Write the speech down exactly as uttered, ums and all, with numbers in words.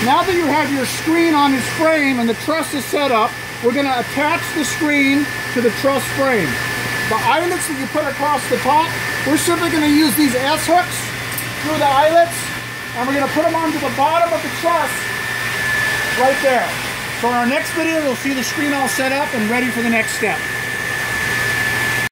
Now that you have your screen on this frame and the truss is set up, we're going to attach the screen to the truss frame. The eyelets that you put across the top, we're simply going to use these S-hooks through the eyelets, and we're going to put them onto the bottom of the truss right there. So in our next video, we'll see the screen all set up and ready for the next step.